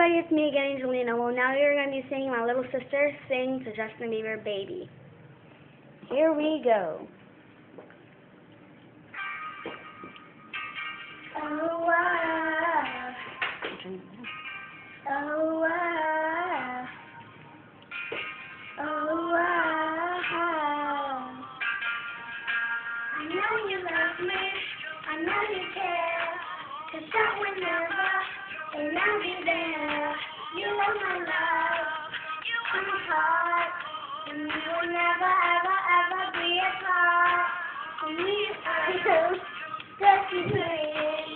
everybody, it's me again, Angelina. Well, now we're going to be singing My Little Sister Sings to Justin Bieber, Baby. Here we go. Oh, wow. Oh, wow. Oh, wow. I know you love me. I know you care. 'Cause that will never, and I'll be there. You are my love. I'm a heart. And we will never, ever, ever be apart. And we are just playing.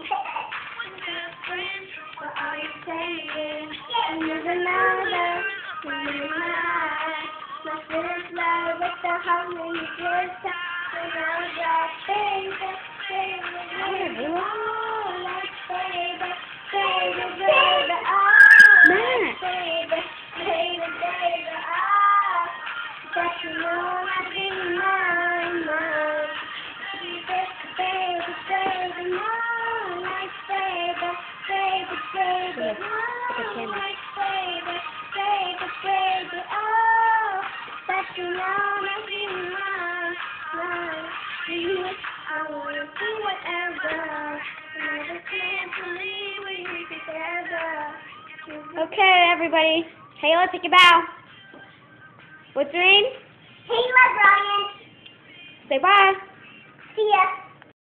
What are you saying? And there's another. And you're mine. My first love with the heart when you just talk. And I was like, baby, baby, baby, oh, like baby, baby, baby, oh, like baby, baby, baby, oh, that you know I be mine, mine. Baby, baby, baby, no, like baby, baby, baby, no, like baby, baby, baby, oh, that you know I be mine, mine. I wanna do whatever. I just can't believe we're together. Okay, everybody. Hayla, take a bow. What's your name? Hayla, Brian. Say bye. See ya.